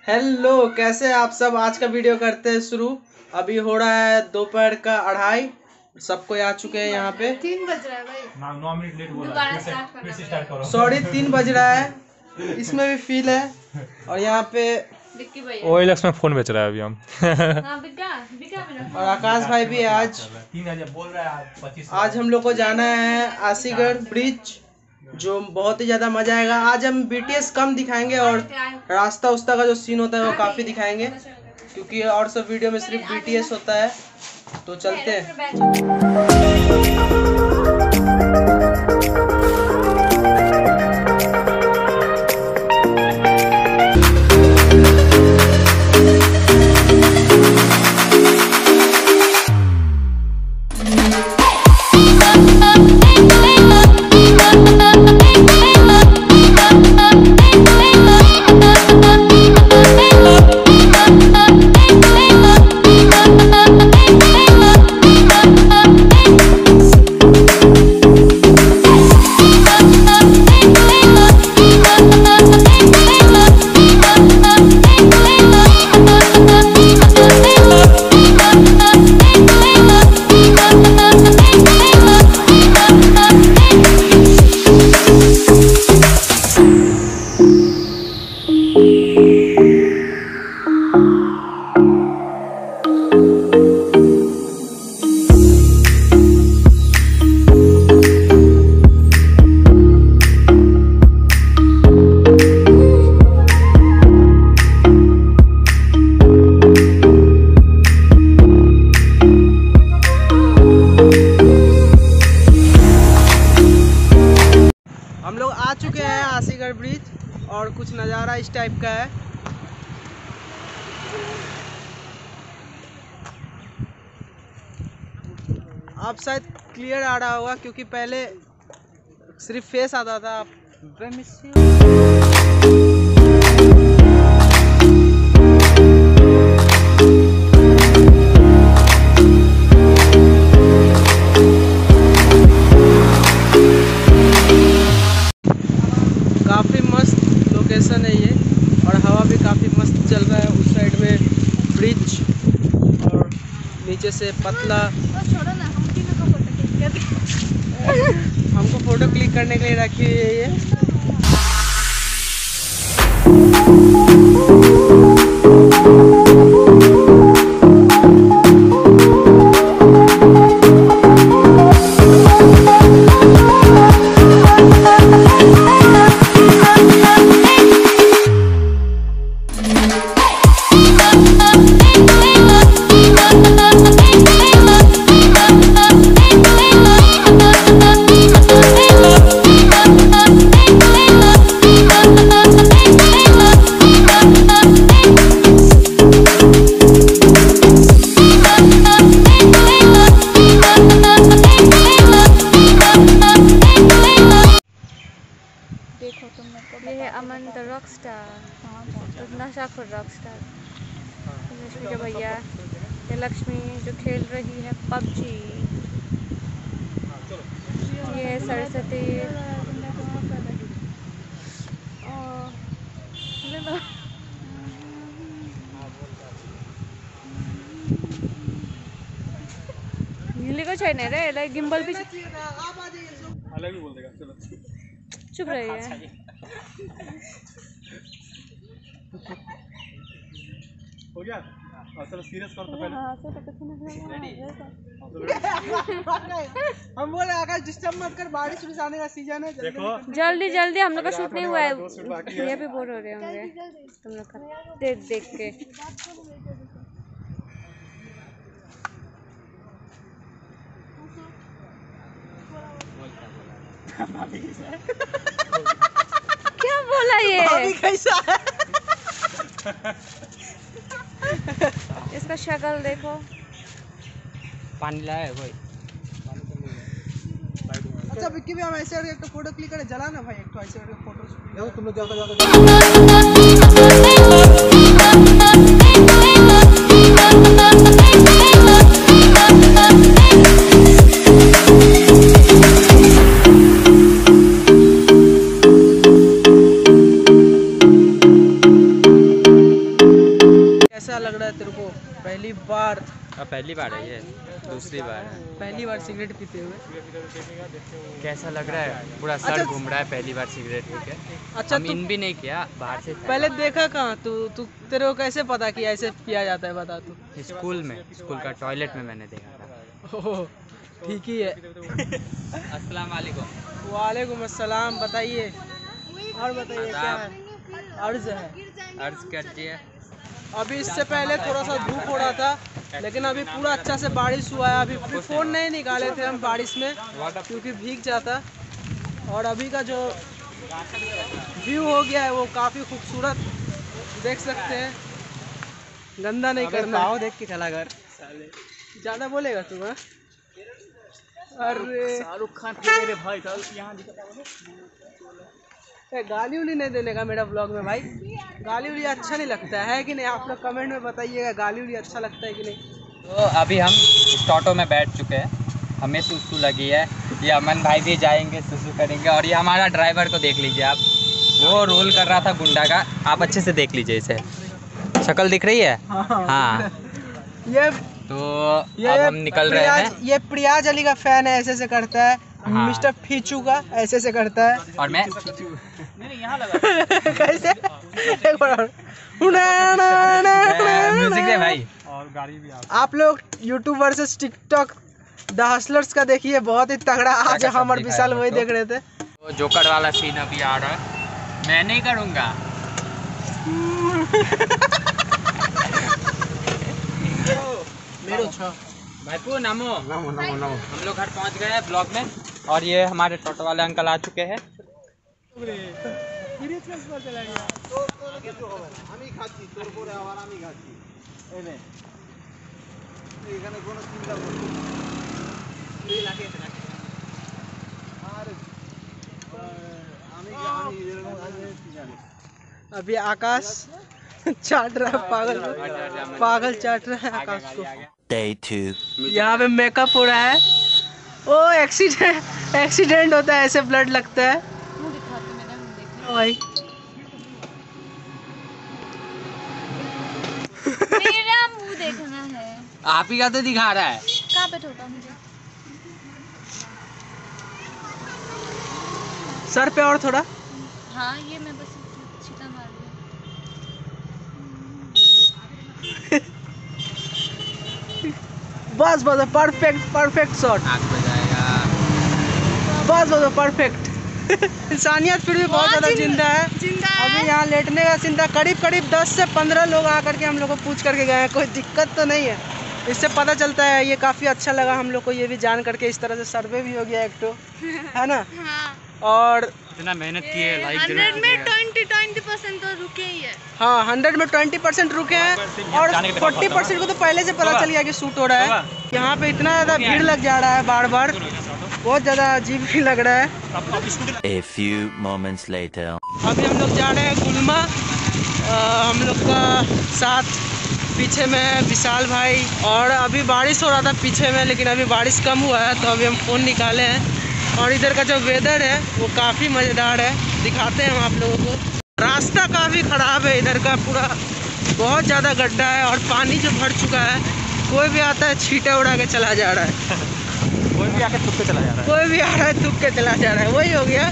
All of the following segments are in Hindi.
हेलो, कैसे हैं आप सब। आज का वीडियो करते हैं शुरू। अभी हो रहा है दोपहर का 2:30। सबको आ चुके हैं यहाँ पे। 3 बज रहा है भाई। 9 मिनट लेट बोला, फिर से स्टार्ट करो। सॉरी, 3 बज रहा है। इसमें भी फील है। और यहाँ पे OLX में फोन बेच रहा है अभी हम। हाँ, बिका मेरा। और आकाश भाई भी है। आज 3000 बोल रहा है, 25। आज हम लोग को जाना है आसीगढ़ ब्रिज, जो बहुत ही ज्यादा मजा आएगा। आज हम BTS कम दिखाएंगे और रास्ता उस्ता का जो सीन होता है वो काफी दिखाएंगे, क्योंकि और सब वीडियो में सिर्फ BTS होता है। तो चलते हैं। हम लोग आ चुके हैं आसीगढ़ ब्रिज और कुछ नज़ारा इस टाइप का है। आप शायद क्लियर आ रहा होगा, क्योंकि पहले सिर्फ फेस आता था। काफ़ी मस्त लोकेशन है ये, और हवा भी काफ़ी मस्त चल रहा है। उस साइड में ब्रिज और नीचे से पतला। हमको फोटो क्लिक करने के लिए रखी हुई है ये। ये है अमन द रॉक स्टार, नशाखोर रॉक स्टार। लक्ष्मी का भैया, ये लक्ष्मी जो खेल रही है PUBG। ये सरस्वती। को छैन रे, यसलाई गिम्बल भी अलग ही बोल देगा। चलो चुप रहिए। हो गया। चलो सीरियस कर तो पहले। हम बोले आकाश डिस्टर्ब मत कर, बारिश भी आने का सीजन है। देखो जल्दी जल्दी, हम लोग का शूट नहीं हुआ है। ये भी बोर हो रहे होंगे तुम लोग का देख के। क्या बोला ये? अभी कैसा है? इसका शक्ल देखो। पानी लाया है कोई? अच्छा विक्की भी, हम ऐसे करके एक फोटो क्लिक करे। जला ना भाई, एक तो ऐसे करके फोटो तुम लोग जाओ। लग रहा है तेरे को पहली बार? पहली बार है ये, दूसरी बार है। पहली बार सिगरेट पीते हुए कैसा लग रहा है? पूरा सर अच्छा, घूम रहा है पहली बार सिगरेट पी के। अच्छा हम तू इन भी नहीं किया, बाहर से पहले देखा कहाँ? तू तेरे को कैसे पता कि ऐसे पिया जाता है, बता तू। स्कूल में, स्कूल का टॉयलेट में मैंने देखा था। ओह ठीक ही है। अस्सलाम वालेकुम। वालेकुम अस्सलाम। बताइए और बताइए क्या है? अर्ज है, अर्ज करतिए। अभी इससे पहले थोड़ा सा धूप हो रहा था, लेकिन अभी पूरा अच्छा से बारिश हुआ है। अभी फ़ोन नहीं निकाले थे हम बारिश में क्योंकि भीग जाता। और अभी का जो व्यू हो गया है वो काफ़ी खूबसूरत देख सकते हैं। गंदा नहीं करना। देख के चला घर। ज़्यादा बोलेगा तू? हाँ अरे शाहरुख खान मेरे भाई था यहाँ गाली उली नहीं देने का मेरा ब्लॉग में भाई। गाली उली अच्छा नहीं लगता है कि नहीं? आप लोग कमेंट में बताइएगा गाली उली अच्छा लगता है कि नहीं। तो अभी हम इस ऑटो में बैठ चुके हैं, हमें सुसु लगी है। ये अमन भाई भी जाएंगे, सुसु करेंगे। और ये हमारा ड्राइवर को देख लीजिए आप, वो रोल कर रहा था गुंडा का। आप अच्छे से देख लीजिए इसे, शक्ल दिख रही है? हाँ। ये तो अब हम निकल रहे हैं। ये प्रियाज अली का फैन है, ऐसे से करता है। हाँ। मिस्टर फीचू का ऐसे से करता है। और मैं कैसे? एक बार और। म्यूजिक दे भाई। और गाड़ी भी आप लोग YouTube versus TikTok the hustlers का देखिए, बहुत ही तगड़ा। आज हम और विशाल वही देख रहे थे। तो जोकर वाला सीन अभी आ रहा है, मैं नहीं करूँगा। भाईपू नामो हम लोग घर पहुंच गए हैं ब्लॉग में। और ये हमारे टोटो वाले अंकल आ चुके हैं। अभी आकाश चाट रहा है, पागल चाट रहा है आकाश को। Day 2. यहाँ पे मेकअप हो रहा है। ओ एक्सीडेंट होता है, ऐसे ब्लड लगता है। मुंह दिखाते मेरा, मुंह देख। ओ भाई मेरा मुंह देखना है। आप ही का तो दिखा रहा है। कहाँ पे ठोका मुझे? सर पे और थोड़ा। हाँ ये मैं बस छींटा मार रही बस बस परफेक्ट शॉट। आग पे जाएगा। बस परफेक्ट। इंसानियत फिर भी बहुत ज़्यादा जिंदा है। अभी यहाँ लेटने का चिंता। करीब 10 से 15 लोग आकर के हम लोग को पूछ करके गए हैं। कोई दिक्कत तो नहीं है, इससे पता चलता है। ये काफ़ी अच्छा लगा हम लोग को ये भी जान करके। इस तरह से सर्वे भी हो गया एक तो, है ना? हाँ। और इतना मेहनत की है, लाइक 100 में 20% तो रुके ही है। हाँ 100 में 20% रुके हैं। और 40% को तो पहले से पता चल गया कि शूट हो रहा है। यहाँ पे इतना ज़्यादा भीड़ लग जा रहा है बार बार, बहुत ज़्यादा अजीब भी लग रहा है। A few moments later. अभी हम लोग जा रहे हैं गुलमा। हम लोग का साथ पीछे में है विशाल भाई। और अभी बारिश हो रहा था पीछे में, लेकिन अभी बारिश कम हुआ है तो अभी हम फ़ोन निकाले हैं। और इधर का जो वेदर है वो काफ़ी मज़ेदार है, दिखाते हैं हम आप लोगों को। रास्ता काफ़ी ख़राब है इधर का, पूरा बहुत ज़्यादा गड्ढा है और पानी जो भर चुका है। कोई भी आता है छींटे उड़ा के चला जा रहा है। कोई भी आके थूक के चला जा रहा है। कोई भी आ रहा है थूक के चला जा रहा है। वही हो गया।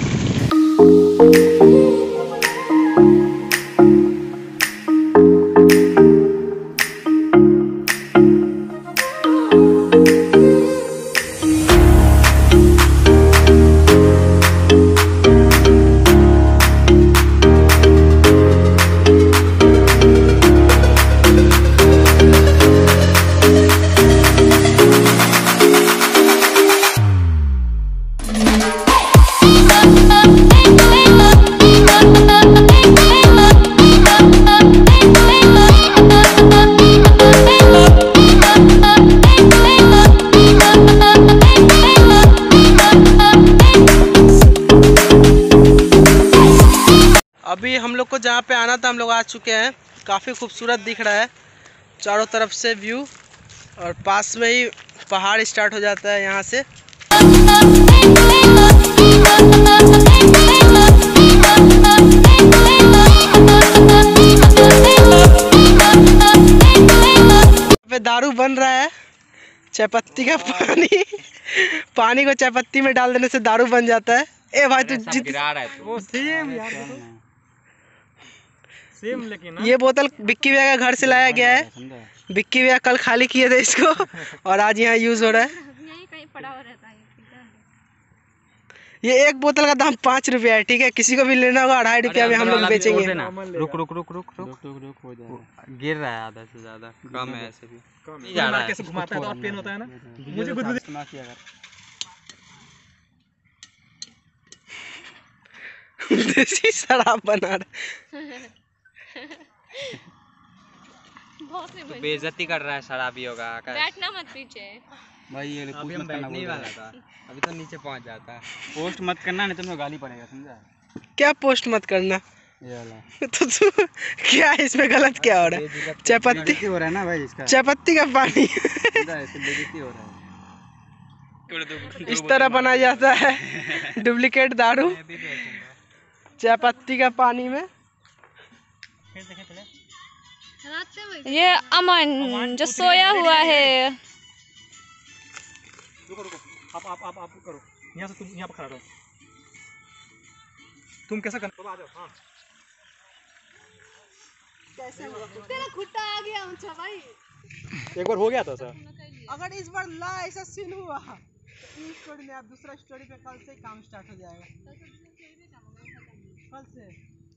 अभी हम लोग को जहाँ पे आना था हम लोग आ चुके हैं। काफ़ी खूबसूरत दिख रहा है चारों तरफ से व्यू, और पास में ही पहाड़ स्टार्ट हो जाता है यहाँ से। दारू बन रहा है, चायपत्ती का पानी। पानी को चायपत्ती में डाल देने से दारू बन जाता है। ए भाई तू गिरा रहा है वो सेम यार, सेम लेकिन ये बोतल बिक्की भैया का घर से लाया गया है। बिक्की भैया कल खाली किए थे इसको और आज यहाँ यूज हो रहा है। यहीं कहीं पड़ा हुआ रहता है। ये एक बोतल का दाम 5 रुपया है, ठीक है। किसी को भी लेना होगा 2.5 रुपया में हम लोग बेचेंगे। रुक रुक रुक रुक रुक रुक हो जाएगा, गिर रहा है आधा से ज्यादा, कम है ऐसे भी नहीं जा रहा है। कैसे घुमाता है तो और पेन होता है ना, मुझे खुद देसी शराब बना रहा। बहुत से बन बेइज्जती कर रहा है शराबियों का। बैठना मत पीछे भाई ये अभी हम बैठने ही वाला था, अभी तो नीचे पहुंच जाता। पोस्ट मत करना, नहीं तो मैं गाली पड़ेगा, समझा? क्या पोस्ट मत करना? ये वाला तो तू क्या है इसमें गलत क्या हो रहा है? चायपत्ती हो रहा है ना भाई इसका, चायपत्ती का पानी बेइज्जती हो रहा है। इस तरह बनाया जाता है डुप्लीकेट दारू चायपत्ती का पानी में। ये अमन जो सोया हुआ है। रुको रुको, आप करो, यहाँ से तुम यहाँ पर खड़ा रहो। तुम कैसा करना, आ जाओ। हाँ तेरा खुट्टा आ गया ऊंचा भाई। एक बार हो गया था सर। अगर इस बार ला ऐसा सीन हुआ तो इस स्टोरी में आप दूसरा स्टोरी पे कल से काम स्टार्ट हो जाएगा। कल से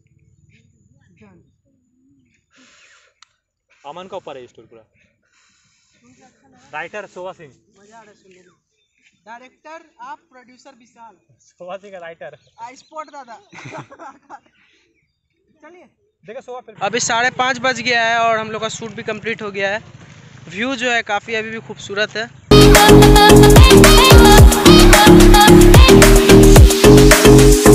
अमन का ऊपर है स्टोरी पूरा। राइटर शोभा सिंह, मजा आ रहा है सुनने में। डायरेक्टर आप, प्रोड्यूसर विशाल, शोभा सिंह का राइटर। स्पोर्ट दादा। चलिए देखो शोभा फिर। अभी 5:30 बज गया है और हम लोग का शूट भी कंप्लीट हो गया है। व्यू जो है काफ़ी अभी भी खूबसूरत है।